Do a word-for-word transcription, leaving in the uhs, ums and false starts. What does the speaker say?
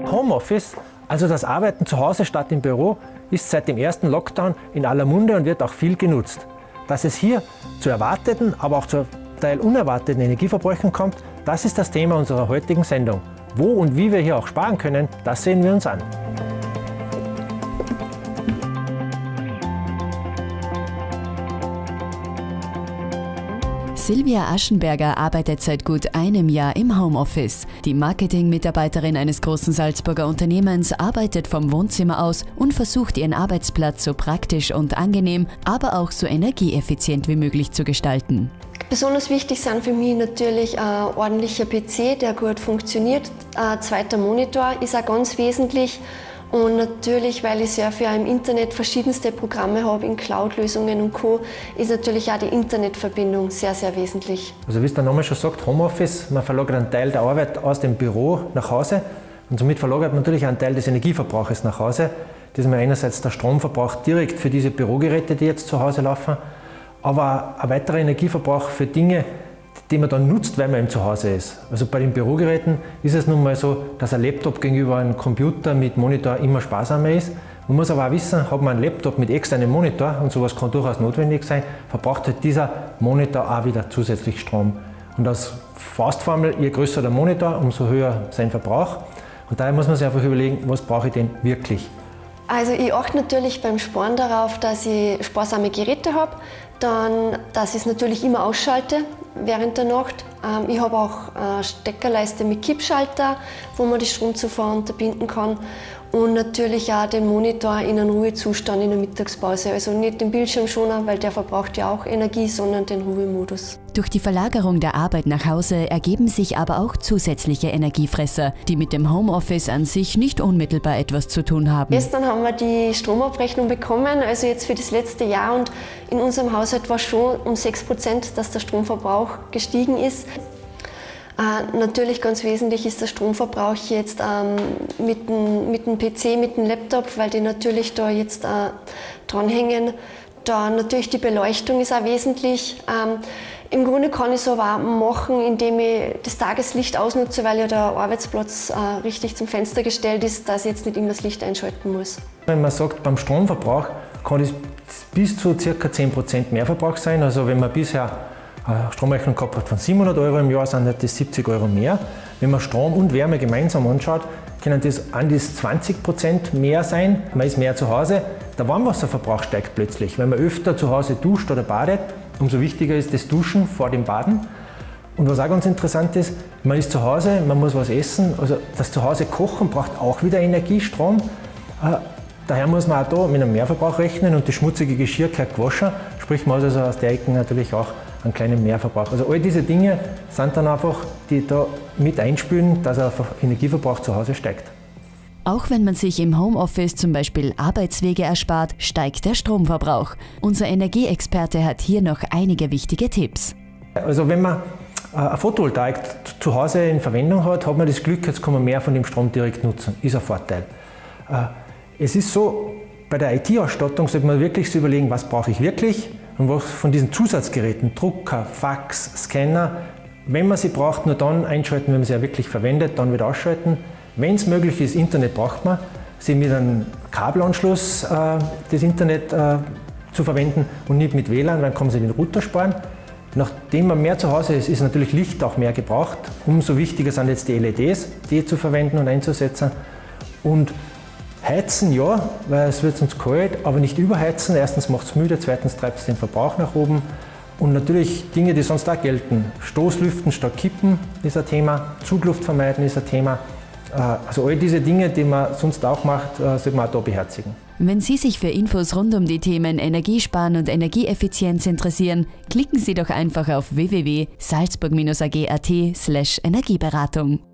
Homeoffice, also das Arbeiten zu Hause statt im Büro, ist seit dem ersten Lockdown in aller Munde und wird auch viel genutzt. Dass es hier zu erwarteten, aber auch zu Teil unerwarteten Energieverbräuchen kommt, das ist das Thema unserer heutigen Sendung. Wo und wie wir hier auch sparen können, das sehen wir uns an. Silvia Aschenberger arbeitet seit gut einem Jahr im Homeoffice. Die Marketing-Mitarbeiterin eines großen Salzburger Unternehmens arbeitet vom Wohnzimmer aus und versucht, ihren Arbeitsplatz so praktisch und angenehm, aber auch so energieeffizient wie möglich zu gestalten. Besonders wichtig sind für mich natürlich ein ordentlicher P C, der gut funktioniert. Ein zweiter Monitor ist auch ganz wesentlich. Und natürlich, weil ich sehr viel im Internet verschiedenste Programme habe, in Cloud-Lösungen und Co., ist natürlich auch die Internetverbindung sehr, sehr wesentlich. Also wie es der Name schon sagt, Homeoffice, man verlagert einen Teil der Arbeit aus dem Büro nach Hause und somit verlagert man natürlich einen Teil des Energieverbrauches nach Hause. Das ist einerseits der Stromverbrauch direkt für diese Bürogeräte, die jetzt zu Hause laufen, aber auch ein weiterer Energieverbrauch für Dinge, die man dann nutzt, weil man eben zu Hause ist. Also bei den Bürogeräten ist es nun mal so, dass ein Laptop gegenüber einem Computer mit Monitor immer sparsamer ist. Man muss aber auch wissen, hat man einen Laptop mit externem Monitor, und sowas kann durchaus notwendig sein, verbraucht halt dieser Monitor auch wieder zusätzlich Strom. Und als Faustformel, je größer der Monitor, umso höher sein Verbrauch. Und daher muss man sich einfach überlegen, was brauche ich denn wirklich? Also ich achte natürlich beim Sparen darauf, dass ich sparsame Geräte habe, dann, dass ich es natürlich immer ausschalte während der Nacht. Ähm, ich habe auch eine Steckerleiste mit Kippschalter, wo man die Stromzufuhr unterbinden kann. Und natürlich auch den Monitor in einem Ruhezustand in der Mittagspause. Also nicht den Bildschirmschoner, weil der verbraucht ja auch Energie, sondern den Ruhemodus. Durch die Verlagerung der Arbeit nach Hause ergeben sich aber auch zusätzliche Energiefresser, die mit dem Homeoffice an sich nicht unmittelbar etwas zu tun haben. Gestern haben wir die Stromabrechnung bekommen, also jetzt für das letzte Jahr. Und in unserem Haushalt war schon um sechs Prozent, dass der Stromverbrauch gestiegen ist. Äh, natürlich ganz wesentlich ist der Stromverbrauch jetzt ähm, mit, dem, mit dem P C, mit dem Laptop, weil die natürlich da jetzt äh, dranhängen. Da natürlich die Beleuchtung ist auch wesentlich. Ähm, Im Grunde kann ich es aber auch machen, indem ich das Tageslicht ausnutze, weil ja der Arbeitsplatz äh, richtig zum Fenster gestellt ist, dass ich jetzt nicht immer das Licht einschalten muss. Wenn man sagt, beim Stromverbrauch kann es bis zu ca. zehn Prozent Mehrverbrauch sein. Also wenn man bisher eine Stromrechnung gehabt hat von siebenhundert Euro im Jahr, sind das siebzig Euro mehr. Wenn man Strom und Wärme gemeinsam anschaut, können das an die zwanzig Prozent mehr sein. Man ist mehr zu Hause. Der Warmwasserverbrauch steigt plötzlich. Wenn man öfter zu Hause duscht oder badet, umso wichtiger ist das Duschen vor dem Baden. Und was auch ganz interessant ist, man ist zu Hause, man muss was essen. Also das Zuhause kochen braucht auch wieder Energie, Strom. Daher muss man auch da mit einem Mehrverbrauch rechnen und das schmutzige Geschirr gehört gewaschen. Sprich, man hat also aus der Ecke natürlich auch einen kleinen Mehrverbrauch. Also all diese Dinge sind dann einfach, die da mit einspülen, dass der Energieverbrauch zu Hause steigt. Auch wenn man sich im Homeoffice zum Beispiel Arbeitswege erspart, steigt der Stromverbrauch. Unser Energieexperte hat hier noch einige wichtige Tipps. Also wenn man eine Photovoltaik zu Hause in Verwendung hat, hat man das Glück, jetzt kann man mehr von dem Strom direkt nutzen. Ist ein Vorteil. Es ist so, bei der I T-Ausstattung sollte man wirklich so überlegen, was brauche ich wirklich und was von diesen Zusatzgeräten, Drucker, Fax, Scanner, wenn man sie braucht, nur dann einschalten, wenn man sie ja wirklich verwendet, dann wieder ausschalten. Wenn es möglich ist, Internet braucht man, sie mit einem Kabelanschluss äh, das Internet äh, zu verwenden und nicht mit W L A N, dann kann man sich den Router sparen. Nachdem man mehr zu Hause ist, ist natürlich Licht auch mehr gebraucht. Umso wichtiger sind jetzt die L E Ds, die zu verwenden und einzusetzen. Und heizen ja, weil es wird sonst kalt, aber nicht überheizen. Erstens macht es müde, zweitens treibt es den Verbrauch nach oben. Und natürlich Dinge, die sonst auch gelten. Stoßlüften statt Kippen ist ein Thema, Zugluft vermeiden ist ein Thema. Also all diese Dinge, die man sonst auch macht, sollte man auch da beherzigen. Wenn Sie sich für Infos rund um die Themen Energiesparen und Energieeffizienz interessieren, klicken Sie doch einfach auf w w w punkt salzburg Bindestrich a g punkt a t slash Energieberatung.